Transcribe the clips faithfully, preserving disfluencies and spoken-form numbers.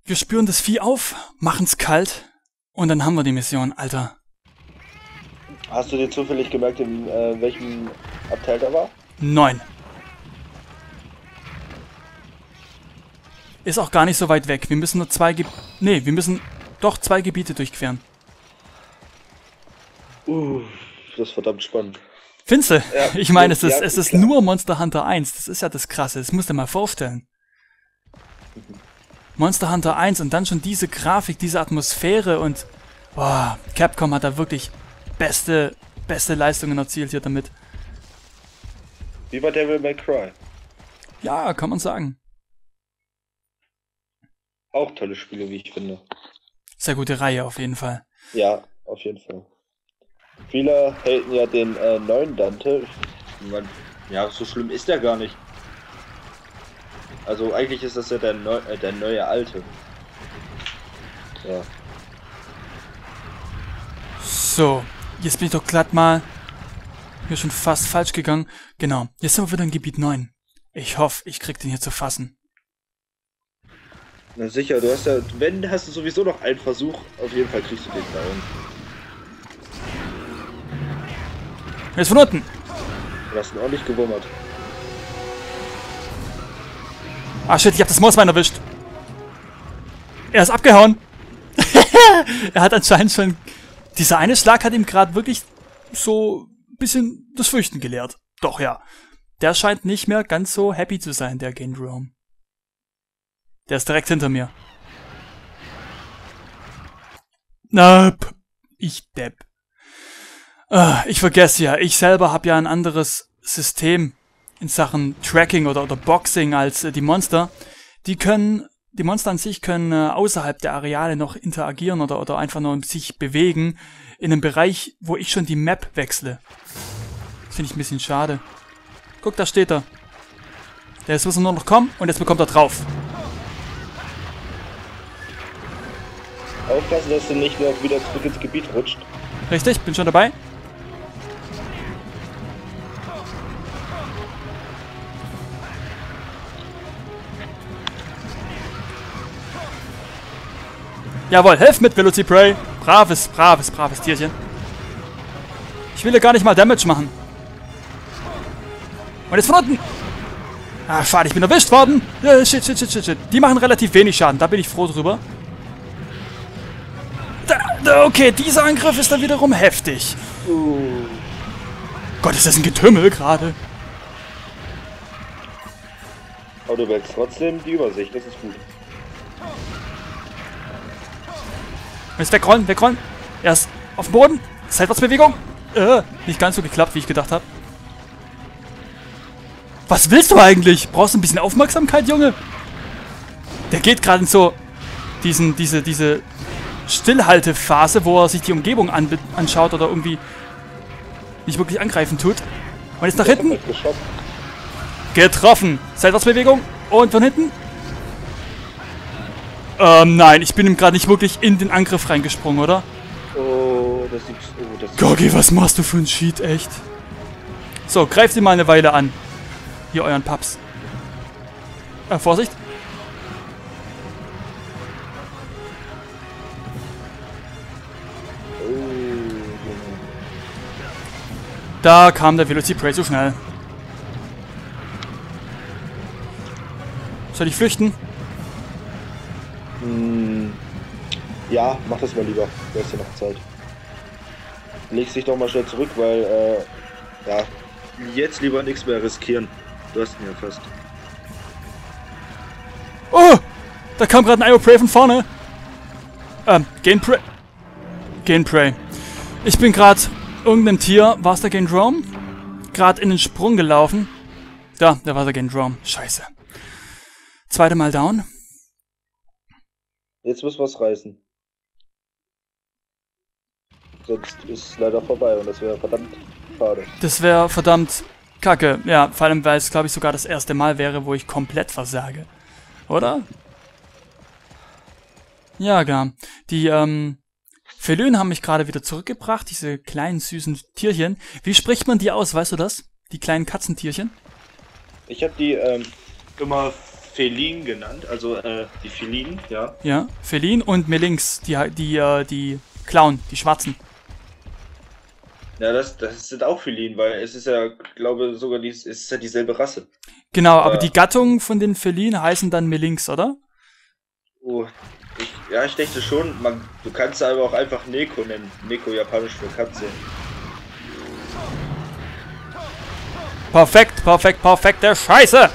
Wir spüren das Vieh auf, machen's kalt und dann haben wir die Mission, Alter. Hast du dir zufällig gemerkt, in äh, welchem Abteil da war? Neun. Ist auch gar nicht so weit weg. Wir müssen nur zwei Ge Nee, wir müssen doch zwei Gebiete durchqueren. Uh, das ist verdammt spannend. Findest du? Ja, ich meine, es ist, ja, es ist klar. nur Monster Hunter eins. Das ist ja das Krasse. Das musst du dir mal vorstellen. Monster Hunter eins und dann schon diese Grafik, diese Atmosphäre und... Boah, Capcom hat da wirklich beste, beste Leistungen erzielt hier damit. Wie bei Devil May Cry. Ja, kann man sagen. Auch tolle Spiele, wie ich finde. Sehr gute Reihe auf jeden Fall. Ja, auf jeden Fall. Viele haten ja den äh, neuen Dante. Ich mein, ja, so schlimm ist der gar nicht. Also eigentlich ist das ja der, neu, äh, der neue Alte. Ja. So, jetzt bin ich doch glatt mal hier schon fast falsch gegangen. Genau, jetzt sind wir wieder in Gebiet neun. Ich hoffe, ich krieg den hier zu fassen. Na sicher, du hast ja, wenn, hast du sowieso noch einen Versuch. Auf jeden Fall kriegst du den down. Jetzt von unten. Du hast ihn ordentlich gewummert. Ah shit, ich hab das Mossbein erwischt. Er ist abgehauen. Er hat anscheinend schon... Dieser eine Schlag hat ihm gerade wirklich so ein bisschen das Fürchten gelehrt. Doch, ja. Der scheint nicht mehr ganz so happy zu sein, der Gendrome. Der ist direkt hinter mir. Nope. Ich Depp. Ah, ich vergesse ja, ich selber habe ja ein anderes System in Sachen Tracking oder, oder Boxing als äh, die Monster. Die können... Die Monster an sich können äh, außerhalb der Areale noch interagieren oder, oder einfach nur sich bewegen in einem Bereich, wo ich schon die Map wechsle. Das finde ich ein bisschen schade. Guck, da steht er. Der ist muss er nur noch kommen und jetzt bekommt er drauf. Aufpassen, dass du nicht noch wieder zurück ins Gebiet rutscht. Richtig, bin schon dabei. Jawohl, helf mit, Velociprey. Braves, braves, braves Tierchen. Ich will ja gar nicht mal Damage machen. Und jetzt von unten. Ah, schade, ich bin erwischt worden. Äh, shit, shit, shit, shit, shit. Die machen relativ wenig Schaden, da bin ich froh drüber. Da, da, okay, dieser Angriff ist dann wiederum heftig. Uh. Gott, ist das ein Getümmel gerade. Aber du behältst trotzdem die Übersicht, das ist gut. Jetzt wegrollen, wegrollen. Er ist auf dem Boden. Seitwärtsbewegung. Äh, nicht ganz so geklappt, wie ich gedacht habe. Was willst du eigentlich? Brauchst du ein bisschen Aufmerksamkeit, Junge? Der geht gerade in so diesen, diese, diese Stillhaltephase, wo er sich die Umgebung an, anschaut oder irgendwie nicht wirklich angreifen tut. Und jetzt nach hinten. Getroffen. Seitwärtsbewegung. Und von hinten. Ähm, nein, ich bin ihm gerade nicht wirklich in den Angriff reingesprungen, oder? Oh, das sieht... Oh, das sieht... Gogi, was machst du für ein Cheat, echt? So, greift ihn mal eine Weile an. Hier, euren Paps. Äh, Vorsicht. Oh, Da kam der Velociprey so schnell. Soll ich flüchten? Hm, ja, mach das mal lieber. Du hast ja noch Zeit. Legst dich doch mal schnell zurück, weil, äh, ja, jetzt lieber nichts mehr riskieren. Du hast ihn ja fast. Oh! Da kam gerade ein Ioprey von vorne. Ähm, Gainprey. Gainprey. Ich bin gerade irgendeinem Tier, war es der Gendrome? Gerade in den Sprung gelaufen. Da, da war der Gendrome. Scheiße. Zweite Mal down. Jetzt müssen wir es reißen. Sonst ist es leider vorbei und das wäre verdammt schade. Das wäre verdammt kacke. Ja, vor allem, weil es, glaube ich, sogar das erste Mal wäre, wo ich komplett versage. Oder? Ja, genau. Die, ähm, Felyn haben mich gerade wieder zurückgebracht, diese kleinen, süßen Tierchen. Wie spricht man die aus, weißt du das? Die kleinen Katzentierchen? Ich habe die, ähm, immer Felin genannt, also äh, die Felinen, ja. Ja, Felin und Melinx, die, die, äh, die Clown, die Schwarzen. Ja, das, das sind auch Felinen, weil es ist ja, glaube sogar, die, es ist ja dieselbe Rasse. Genau, aber Äh, die Gattung von den Felinen heißen dann Melinx, oder? Oh, ich, ja, ich denke schon, man, du kannst aber auch einfach Neko nennen. Neko, japanisch für Katze. Perfekt, perfekt, perfekt, der Scheiße!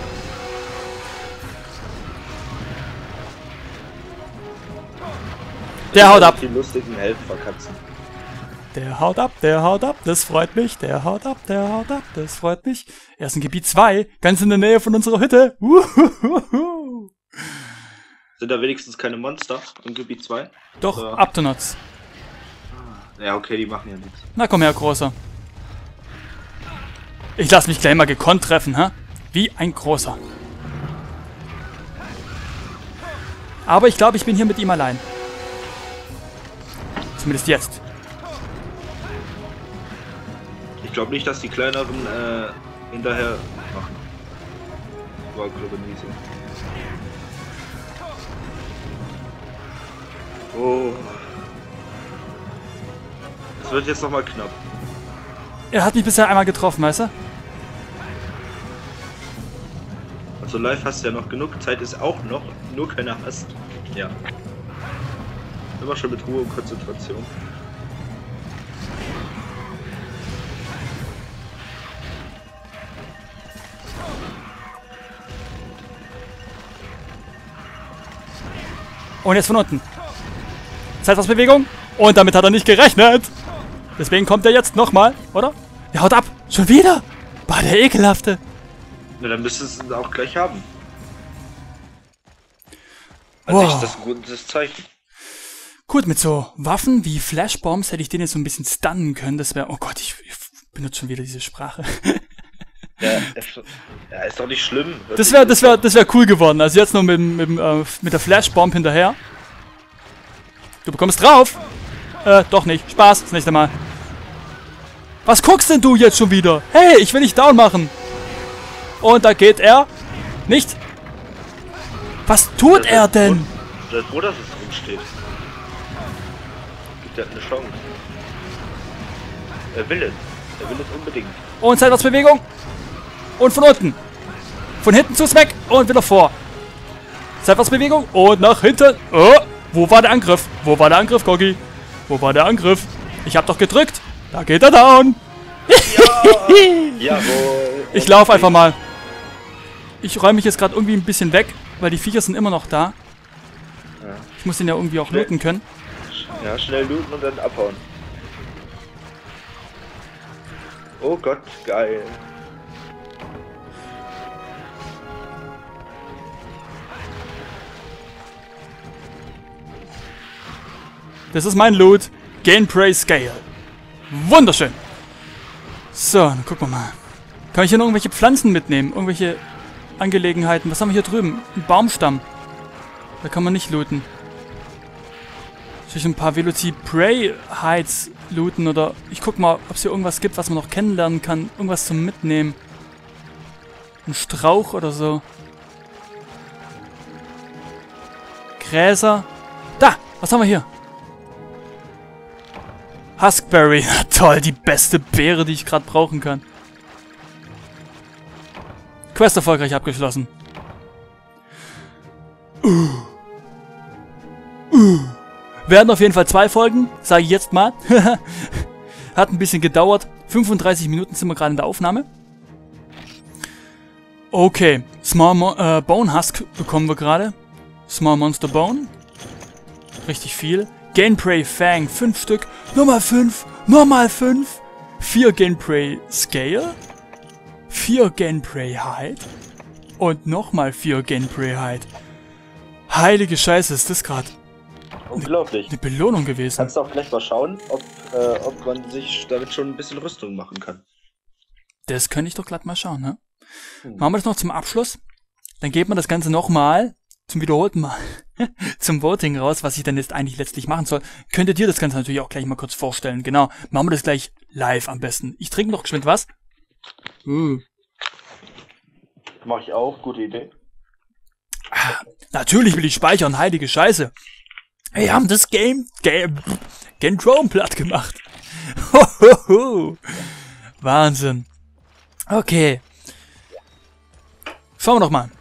Der haut ab. Die lustigen Helferkatzen. Der haut ab, der haut ab, das freut mich. Der haut ab, der haut ab, das freut mich. Er ist in Gebiet zwei, ganz in der Nähe von unserer Hütte. Uhuhuhu. Sind da wenigstens keine Monster im Gebiet zwei? Doch, Oder? Aptonauts. Ja, okay, die machen ja nichts. Na komm her, Großer. Ich lass mich gleich mal gekonnt treffen, hä? Wie ein Großer. Aber ich glaube, ich bin hier mit ihm allein. Zumindest jetzt. Ich glaube nicht, dass die kleineren äh, hinterher machen. War glaube nie so. Oh. Es wird jetzt nochmal knapp. Er hat mich bisher einmal getroffen, weißt du? Also live hast du ja noch genug, Zeit ist auch noch, nur keine Hast. Ja. Immer schon mit Ruhe und Konzentration. Und jetzt von unten. Zeitfassbewegung. Und damit hat er nicht gerechnet. Deswegen kommt er jetzt nochmal, oder? Der haut ab. Schon wieder. Bah, der Ekelhafte. Na, dann müsstest du es auch gleich haben. Also Wow. ich, das ist ein gutes Zeichen. Gut, mit so Waffen wie Flashbombs hätte ich den jetzt so ein bisschen stunnen können. Das wäre... Oh Gott, ich, ich benutze schon wieder diese Sprache. Ja, ja, ist doch nicht schlimm. Das wäre das wär, das wär cool geworden. Also jetzt nur mit, mit, äh, mit der Flashbomb hinterher. Du bekommst drauf. Äh, doch nicht. Spaß, das nächste Mal. Was guckst denn du jetzt schon wieder? Hey, ich will dich down machen. Und da geht er. Nicht. Was tut er denn? Der ist froh, dass es drin steht. Gibt ja eine Chance. Er will es. Er will es unbedingt. Und Seitwärtsbewegung. Und von unten. Von hinten zu Smack. Und wieder vor. Seitwärtsbewegung. Und nach hinten. Oh, wo war der Angriff? Wo war der Angriff, Gogi? Wo war der Angriff? Ich hab doch gedrückt. Da geht er down. Ja, jawohl. Ich laufe einfach mal. Ich räume mich jetzt gerade irgendwie ein bisschen weg, weil die Viecher sind immer noch da. Ja. Ich muss den ja irgendwie auch looten können. Ja, schnell looten und dann abhauen. Oh Gott, geil. Das ist mein Loot. Gameplay Scale. Wunderschön. So, dann gucken wir mal. Kann ich hier noch irgendwelche Pflanzen mitnehmen? Irgendwelche Angelegenheiten? Was haben wir hier drüben? Ein Baumstamm. Da kann man nicht looten. Soll ich ein paar Veloci-Prey Hides looten? Oder ich guck mal, ob es hier irgendwas gibt, was man noch kennenlernen kann. Irgendwas zum Mitnehmen. Ein Strauch oder so. Gräser. Da! Was haben wir hier? Huskberry. Toll, die beste Beere, die ich gerade brauchen kann. Quest erfolgreich abgeschlossen. Uh. Uh. Werden auf jeden Fall zwei Folgen, sage ich jetzt mal. Hat ein bisschen gedauert. fünfunddreißig Minuten sind wir gerade in der Aufnahme. Okay, Small Mo äh, Bone Husk bekommen wir gerade. Small Monster Bone. Richtig viel. Gainprey Fang, fünf Stück. Nochmal fünf. Nochmal fünf. vier Gainprey Scale. vier Gainprey Hide. Und nochmal vier Gainprey Hide. Heilige Scheiße, ist das gerade Unglaublich. eine Belohnung gewesen. Kannst du auch gleich mal schauen, ob, äh, ob man sich damit schon ein bisschen Rüstung machen kann. Das könnte ich doch glatt mal schauen, ne? Hm. Machen wir das noch zum Abschluss. Dann geht man das Ganze nochmal zum wiederholten Mal zum Voting raus, was ich dann jetzt eigentlich letztlich machen soll. Könnt ihr dir das Ganze natürlich auch gleich mal kurz vorstellen. Genau, machen wir das gleich live am besten. Ich trinke noch geschwind was. Uh. Mach ich auch, gute Idee. Natürlich will ich speichern, heilige Scheiße. Wir haben das Game, Game, Game Drone platt gemacht. Hohoho. Wahnsinn. Okay. Schauen wir doch mal.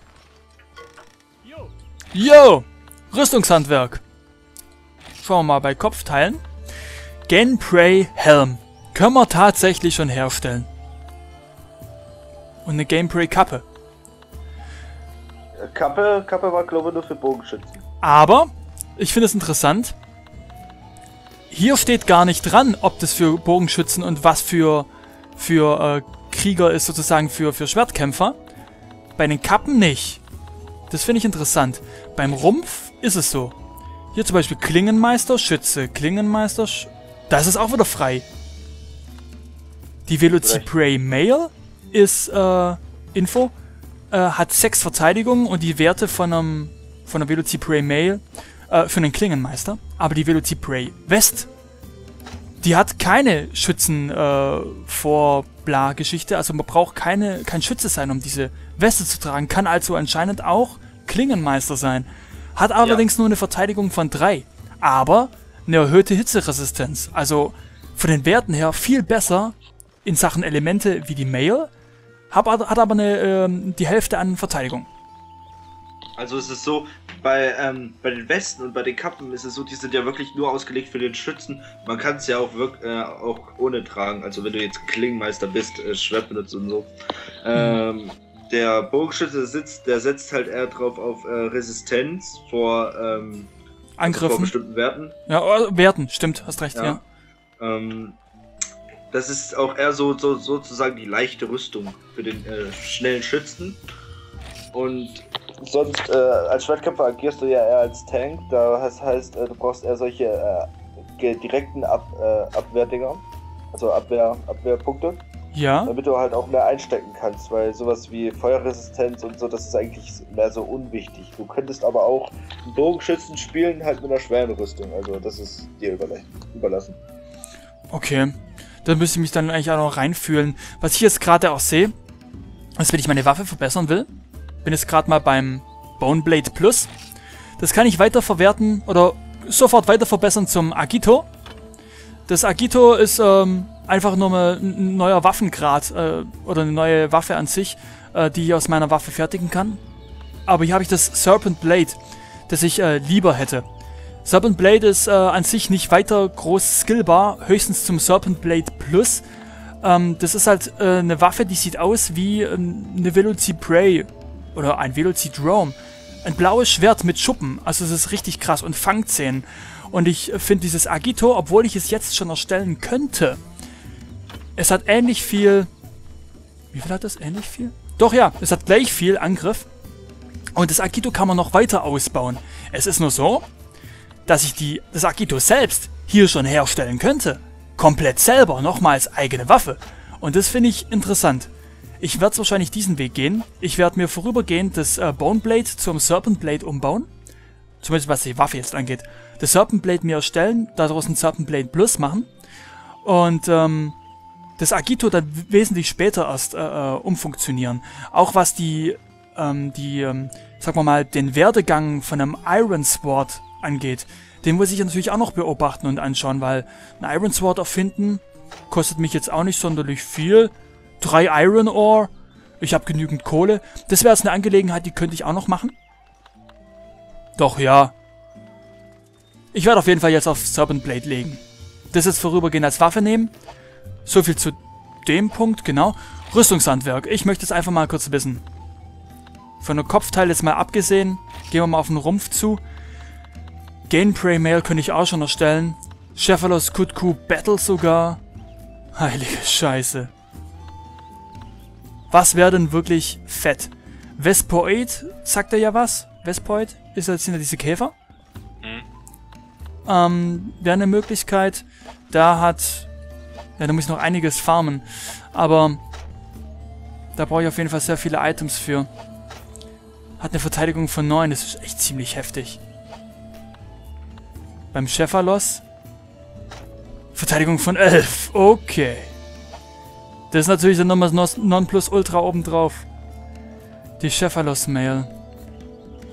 Yo! Rüstungshandwerk. Schauen wir mal bei Kopfteilen. Gameprey Helm. Können wir tatsächlich schon herstellen. Und eine Gameprey Kappe. Kappe, Kappe war glaube ich nur für Bogenschützen. Aber, ich finde es interessant. Hier steht gar nicht dran, ob das für Bogenschützen und was für, für äh, Krieger ist, sozusagen für, für Schwertkämpfer. Bei den Kappen nicht. Das finde ich interessant. Beim Rumpf ist es so. Hier zum Beispiel Klingenmeister, Schütze, Klingenmeister, Sch da ist es auch wieder frei. Die Velocipray Mail ist, äh, Info, äh, hat sechs Verteidigungen und die Werte von einem, von einer Velocipray Mail, äh, für einen Klingenmeister. Aber die Velocipray West, die hat keine Schützen, äh, vor bla Geschichte. Also man braucht keine, kein Schütze sein, um diese Weste zu tragen. Kann also anscheinend auch Klingenmeister sein. Hat allerdings ja. nur eine Verteidigung von drei. Aber eine erhöhte Hitzeresistenz. Also von den Werten her viel besser in Sachen Elemente wie die Mail. Hat, hat aber eine, ähm, die Hälfte an Verteidigung. Also es ist so, bei, ähm, bei den Westen und bei den Kappen ist es so, die sind ja wirklich nur ausgelegt für den Schützen. Man kann es ja auch, wirk äh, auch ohne tragen. Also wenn du jetzt Klingenmeister bist, äh, Schwert benutzt und so. Mhm. Ähm, der Bogenschütze sitzt, der setzt halt eher drauf auf äh, Resistenz vor ähm, Angriffen. Also vor bestimmten Werten. Ja, oh, Werten, stimmt, hast recht, ja. ja. Ähm, das ist auch eher so, so sozusagen die leichte Rüstung für den äh, schnellen Schützen. Und sonst äh, als Schwertkämpfer agierst du ja eher als Tank. Das heißt, äh, du brauchst eher solche äh, direkten Ab, äh, Abwehrdinger, also Abwehr, Abwehrpunkte. Ja. Damit du halt auch mehr einstecken kannst, weil sowas wie Feuerresistenz und so, das ist eigentlich mehr so unwichtig. Du könntest aber auch einen Bogenschützen spielen, halt mit einer schweren Rüstung. Also das ist dir überlassen. Okay. Da müsste ich mich dann eigentlich auch noch reinfühlen. Was ich jetzt gerade auch sehe, ist, wenn ich meine Waffe verbessern will, bin jetzt gerade mal beim Boneblade Plus. Das kann ich weiterverwerten oder sofort weiter verbessern zum Agito. Das Agito ist ähm, einfach nur mal ein neuer Waffengrad äh, oder eine neue Waffe an sich, äh, die ich aus meiner Waffe fertigen kann. Aber hier habe ich das Serpent Blade, das ich äh, lieber hätte. Serpent Blade ist äh, an sich nicht weiter groß skillbar, höchstens zum Serpent Blade Plus. Ähm, das ist halt äh, eine Waffe, die sieht aus wie ähm, eine Velocipray oder ein Velocidrome. Ein blaues Schwert mit Schuppen, also es ist richtig krass und Fangzähnen. Und ich finde dieses Agito, obwohl ich es jetzt schon erstellen könnte, es hat ähnlich viel... Wie viel hat das? Ähnlich viel? Doch ja, es hat gleich viel Angriff. Und das Agito kann man noch weiter ausbauen. Es ist nur so, dass ich die, das Agito selbst hier schon herstellen könnte. Komplett selber, nochmal als eigene Waffe. Und das finde ich interessant. Ich werde wahrscheinlich diesen Weg gehen. Ich werde mir vorübergehend das äh, Boneblade zum Serpent Blade umbauen. Zumindest was die Waffe jetzt angeht. Das Serpent Blade mir erstellen, daraus ein Serpent Blade Plus machen. Und ähm, das Agito dann wesentlich später erst äh, äh, umfunktionieren. Auch was die, ähm, die, ähm, sagen wir mal, den Werdegang von einem Iron Sword angeht. Den muss ich natürlich auch noch beobachten und anschauen, weil ein Iron Sword erfinden kostet mich jetzt auch nicht sonderlich viel. Drei Iron Ore, ich habe genügend Kohle. Das wäre jetzt eine Angelegenheit, die könnte ich auch noch machen. Doch, ja. Ich werde auf jeden Fall jetzt auf Serpent Blade legen. Das jetzt vorübergehend als Waffe nehmen. So viel zu dem Punkt, genau. Rüstungshandwerk. Ich möchte es einfach mal kurz wissen. Von der Kopfteil jetzt mal abgesehen, gehen wir mal auf den Rumpf zu. Gameprey Mail könnte ich auch schon erstellen. Cephalos Kutku Battle sogar. Heilige Scheiße. Was wäre denn wirklich fett? Vespoid, sagt er ja was? Vespoid? Ist das, sind ja diese Käfer? Mhm. Ähm, wäre eine Möglichkeit. Da hat... Ja, da muss ich noch einiges farmen. Aber da brauche ich auf jeden Fall sehr viele Items für. Hat eine Verteidigung von neun, das ist echt ziemlich heftig. Beim Cephalos Verteidigung von elf. Okay. Das ist natürlich dann nochmal Nonplusultra obendrauf. Die Cephalos Mail.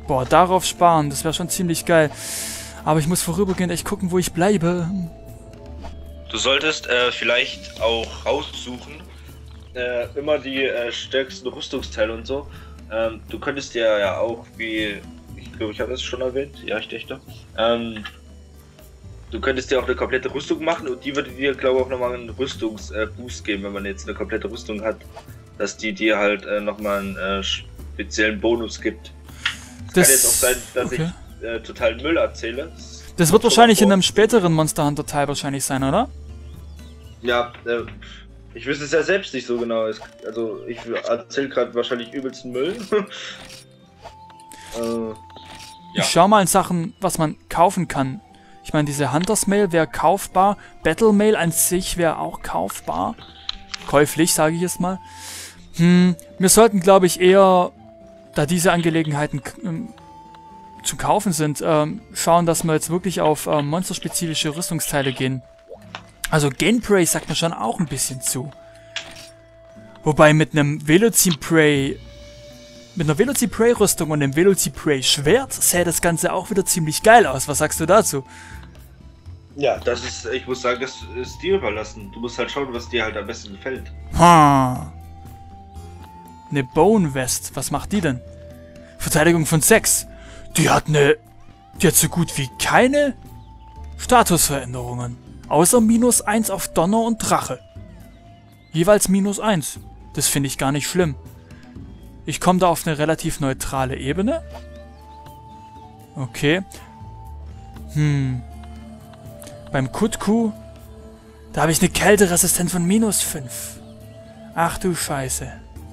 Boah, darauf sparen, das wäre schon ziemlich geil. Aber ich muss vorübergehend echt gucken, wo ich bleibe. Du solltest äh, vielleicht auch raussuchen, äh, immer die äh, stärksten Rüstungsteile und so. Ähm, du könntest dir ja auch, wie, ich glaube, ich habe das schon erwähnt, ja, ich dachte, ähm, du könntest dir auch eine komplette Rüstung machen und die würde dir, glaube ich, auch nochmal einen Rüstungsboost äh, geben, wenn man jetzt eine komplette Rüstung hat, dass die dir halt äh, nochmal einen äh, speziellen Bonus gibt. Es das kann jetzt auch sein, dass okay. ich äh, total Müll erzähle. Das, das wird wahrscheinlich in einem späteren Monster Hunter Teil wahrscheinlich sein, oder? Ja, äh, ich wüsste es ja selbst nicht so genau. Es, also ich erzähle gerade wahrscheinlich übelsten Müll. äh, ja. Ich schau mal in Sachen, was man kaufen kann. Ich meine, diese Hunters Mail wäre kaufbar. Battle Mail an sich wäre auch kaufbar. Käuflich, sage ich jetzt mal. Hm, wir sollten, glaube ich, eher, da diese Angelegenheiten ähm, zu kaufen sind, ähm, schauen, dass wir jetzt wirklich auf ähm, monsterspezifische Rüstungsteile gehen. Also Gainprey sagt mir schon auch ein bisschen zu. Wobei mit einem Velocine Prey, mit einer Velocine Prey Rüstung und einem Velocine Prey Schwert sähe das Ganze auch wieder ziemlich geil aus. Was sagst du dazu? Ja, das ist, ich muss sagen, das ist dir überlassen. Du musst halt schauen, was dir halt am besten gefällt. Ha. Eine Bone Vest, was macht die denn? Verteidigung von sechs. Die hat eine, die hat so gut wie keine Statusveränderungen. Außer minus eins auf Donner und Drache. Jeweils minus eins. Das finde ich gar nicht schlimm. Ich komme da auf eine relativ neutrale Ebene. Okay. Hm. Beim Kutku, da habe ich eine Kälteresistenz von minus fünf. Ach du Scheiße.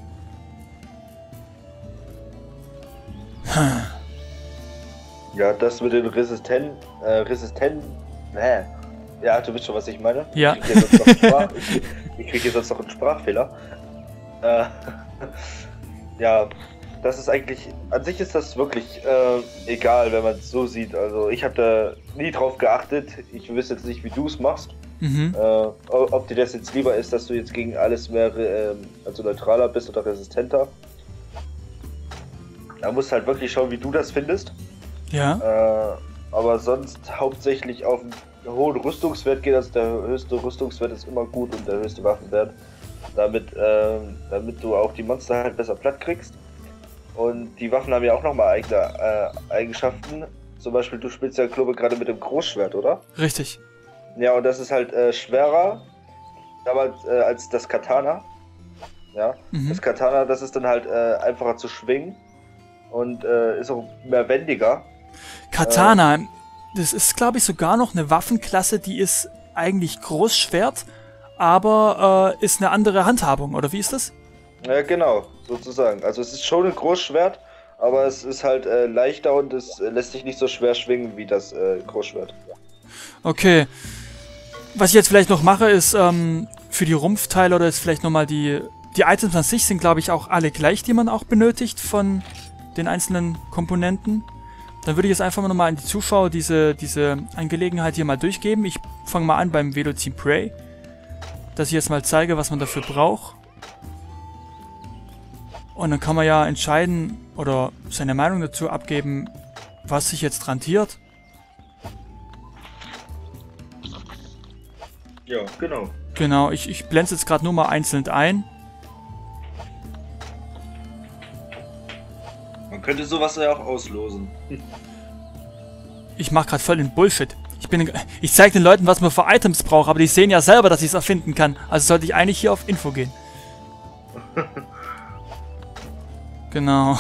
Hm. Ja, das mit den Resisten... Äh, Resisten... Äh. Ja, du wisst schon, was ich meine. Ja. Ich kriege jetzt, noch einen Sprach- ich, ich krieg jetzt noch einen Sprachfehler. Äh, ja, das ist eigentlich... An sich ist das wirklich äh, egal, wenn man es so sieht. Also ich habe da nie drauf geachtet. Ich wüsste jetzt nicht, wie du es machst. Mhm. Äh, ob dir das jetzt lieber ist, dass du jetzt gegen alles mehr äh, also neutraler bist oder resistenter. Da musst du halt wirklich schauen, wie du das findest. Ja. Äh, aber sonst hauptsächlich auf einen hohen Rüstungswert geht. Also der höchste Rüstungswert ist immer gut und der höchste Waffenwert. Damit, äh, damit du auch die Monster halt besser platt kriegst. Und die Waffen haben ja auch nochmal eigene äh, Eigenschaften. Zum Beispiel, du spielst ja, glaube ich, gerade mit dem Großschwert, oder? Richtig. Ja, und das ist halt äh, schwerer aber, äh, als das Katana. Ja, Mhm. das Katana, das ist dann halt äh, einfacher zu schwingen und äh, ist auch mehr wendiger. Katana, das ist, glaube ich, sogar noch eine Waffenklasse, die ist eigentlich Großschwert, aber äh, ist eine andere Handhabung, oder wie ist das? Ja, genau, sozusagen. Also es ist schon ein Großschwert, aber es ist halt äh, leichter und es äh, lässt sich nicht so schwer schwingen wie das äh, Großschwert. Okay. Was ich jetzt vielleicht noch mache, ist ähm, für die Rumpfteile oder ist vielleicht nochmal die... Die Items an sich sind, glaube ich, auch alle gleich, die man auch benötigt von den einzelnen Komponenten. Dann würde ich jetzt einfach mal nochmal an die Zuschauer diese, diese Angelegenheit hier mal durchgeben. Ich fange mal an beim Velocine Prey, dass ich jetzt mal zeige, was man dafür braucht. Und dann kann man ja entscheiden oder seine Meinung dazu abgeben, was sich jetzt rentiert. Ja, genau. Genau, ich, ich blende es jetzt gerade nur mal einzeln ein. Man könnte sowas ja auch auslosen. Ich mache gerade voll den Bullshit. Ich, bin, ich zeige den Leuten, was man für Items braucht, aber die sehen ja selber, dass ich es erfinden kann. Also sollte ich eigentlich hier auf Info gehen. Genau.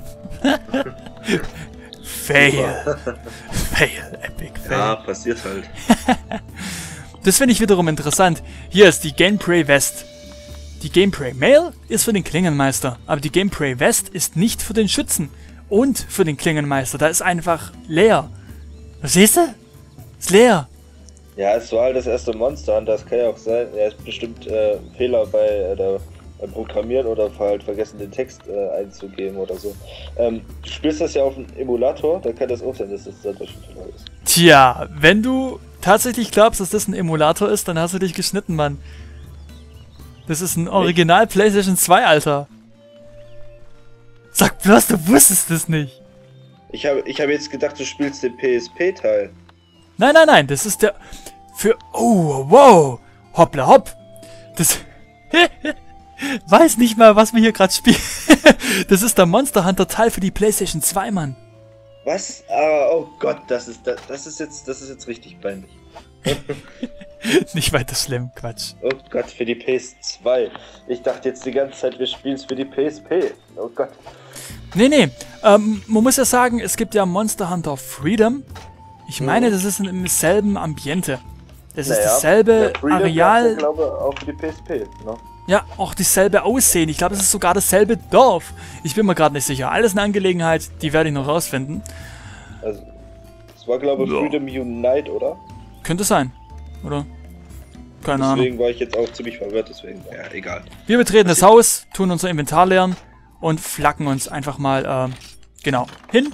Fail. Fail, epic fail. Ja, passiert halt. Das finde ich wiederum interessant. Hier ist die Gameprey West. Die Gameprey Mail ist für den Klingenmeister, aber die Gameprey West ist nicht für den Schützen und für den Klingenmeister. Da ist einfach leer. Verstehst du? Ist leer. Ja, es war halt das erste Monster und das kann ja auch sein, er ist bestimmt äh, Fehler bei äh, der, beim Programmieren oder halt vergessen den Text äh, einzugeben oder so. Ähm, du spielst das ja auf einem Emulator, da kann das auch sein, dass das da schon Fehler ist. Tja, wenn du tatsächlich glaubst, dass das ein Emulator ist, dann hast du dich geschnitten, Mann. Das ist ein Original PlayStation zwei, Alter. Sag bloß, du wusstest es nicht. Ich habe ich hab jetzt gedacht, du spielst den P S P-Teil. Nein, nein, nein, das ist der... Für... Oh, wow. Hoppla, hopp. Das... Weiß nicht mal, was wir hier gerade spielen. Das ist der Monster Hunter Teil für die PlayStation zwei, Mann. Was? Ah, oh Gott, das ist, das, das ist jetzt, das ist jetzt richtig peinlich. Nicht weiter schlimm, Quatsch. Oh Gott, für die P S zwei. Ich dachte jetzt die ganze Zeit, wir spielen es für die P S P. Oh Gott. Nee, nee. Ähm, man muss ja sagen, es gibt ja Monster Hunter Freedom. Ich meine, das ist im selben Ambiente. Das ist Naja, dasselbe der Freedom Areal. gab's ja, glaube ich, auch für die P S P. Ne? Ja, auch dasselbe Aussehen. Ich glaube, es ist sogar dasselbe Dorf. Ich bin mir gerade nicht sicher. Alles eine Angelegenheit, die werde ich noch rausfinden. Also, es war, glaube ich, Ja. Freedom Unite, oder? Könnte sein, oder? Keine Ahnung. Deswegen war ich jetzt auch ziemlich verwirrt, deswegen, ja, egal. Wir betreten das Haus, tun unser Inventar leeren und flacken uns einfach mal, ähm, genau, hin.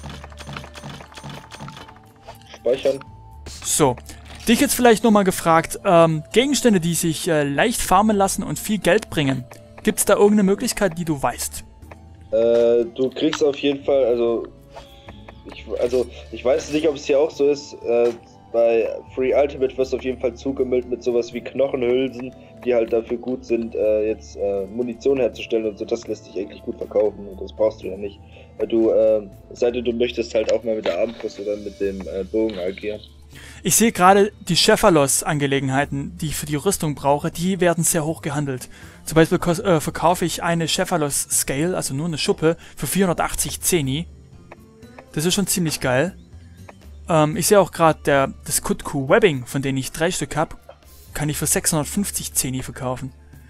Speichern. So. Dich jetzt vielleicht nochmal gefragt, ähm, Gegenstände, die sich äh, leicht farmen lassen und viel Geld bringen. Gibt es da irgendeine Möglichkeit, die du weißt? Äh, du kriegst auf jeden Fall, also ich, also ich weiß nicht, ob es hier auch so ist, äh, bei Free Ultimate wirst du auf jeden Fall zugemüllt mit sowas wie Knochenhülsen, die halt dafür gut sind, äh, jetzt äh, Munition herzustellen und so. Das lässt sich eigentlich gut verkaufen und das brauchst du ja nicht. Weil du, äh, es sei denn, du möchtest halt auch mal mit der Armbrust oder mit dem äh, Bogen agieren. Ich sehe gerade die Cephalos-Angelegenheiten, die ich für die Rüstung brauche, die werden sehr hoch gehandelt. Zum Beispiel äh, verkaufe ich eine Cephalos-Scale, also nur eine Schuppe, für vierhundertachtzig Zeni. Das ist schon ziemlich geil. Ähm, ich sehe auch gerade das Kutku Webbing, von denen ich drei Stück habe, kann ich für sechshundertfünfzig Zeni verkaufen.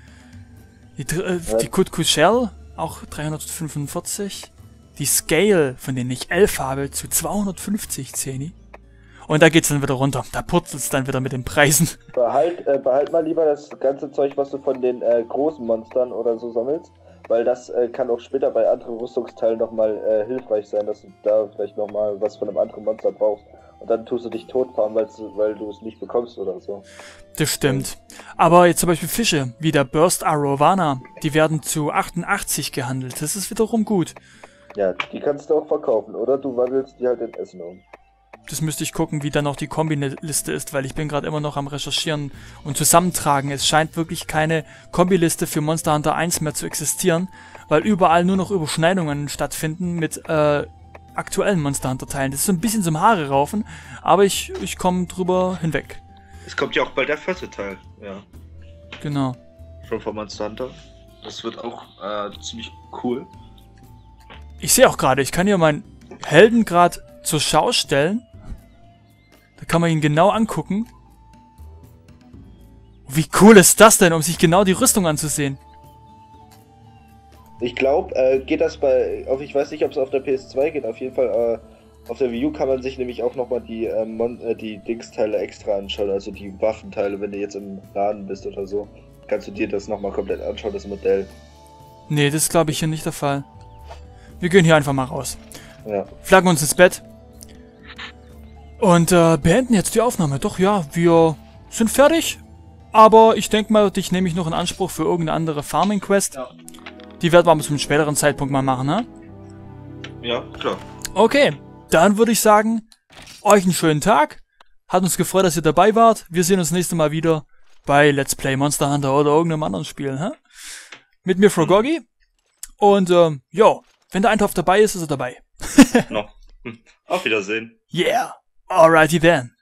Die, äh, die Kutku Shell, auch dreihundertfünfundvierzig. Die Scale, von denen ich elf habe, zu zweihundertfünfzig Zeni. Und da geht's dann wieder runter. Da purzelt's dann wieder mit den Preisen. Behalt, äh, behalt mal lieber das ganze Zeug, was du von den äh, großen Monstern oder so sammelst, weil das äh, kann auch später bei anderen Rüstungsteilen nochmal äh, hilfreich sein, dass du da vielleicht nochmal was von einem anderen Monster brauchst. Und dann tust du dich totfahren, weil du es nicht bekommst oder so. Das stimmt. Aber jetzt zum Beispiel Fische, wie der Burst Arowana, die werden zu achtundachtzig gehandelt. Das ist wiederum gut. Ja, die kannst du auch verkaufen, oder du wandelst die halt in Essen um. Das müsste ich gucken, wie dann noch die Kombiliste ist, weil ich bin gerade immer noch am Recherchieren und Zusammentragen. Es scheint wirklich keine Kombiliste für Monster Hunter eins mehr zu existieren, weil überall nur noch Überschneidungen stattfinden mit äh, aktuellen Monster Hunter Teilen. Das ist so ein bisschen zum Haare raufen, aber ich, ich komme drüber hinweg. Es kommt ja auch bald der vierte Teil, ja. Genau. Schon von Monster Hunter. Das wird auch äh, ziemlich cool. Ich sehe auch gerade, ich kann hier meinen Helden gerade zur Schau stellen. Da kann man ihn genau angucken. Wie cool ist das denn, um sich genau die Rüstung anzusehen? Ich glaube, äh, geht das bei, auf, ich weiß nicht, ob es auf der P S zwei geht, auf jeden Fall, äh, auf der Wii U kann man sich nämlich auch nochmal die, äh, Mon äh, die Dingsteile extra anschauen, also die Waffenteile, wenn du jetzt im Laden bist oder so, kannst du dir das nochmal komplett anschauen, das Modell. Nee, das ist glaube ich hier nicht der Fall. Wir gehen hier einfach mal raus. Ja. Flaggen uns ins Bett. Und äh, beenden jetzt die Aufnahme. Doch, ja, wir sind fertig. Aber ich denke mal, dich nehme ich noch in Anspruch für irgendeine andere Farming Quest. Ja. Die werden wir aber zu einem späteren Zeitpunkt mal machen, ne? Ja, klar. Okay, dann würde ich sagen, euch einen schönen Tag. Hat uns gefreut, dass ihr dabei wart. Wir sehen uns nächstes Mal wieder bei Let's Play Monster Hunter oder irgendeinem anderen Spiel, hä? Mit mir, Frogoggy. Und, ähm, jo, wenn der Eintopf dabei ist, ist er dabei. No. Auf Wiedersehen. Yeah, alrighty then.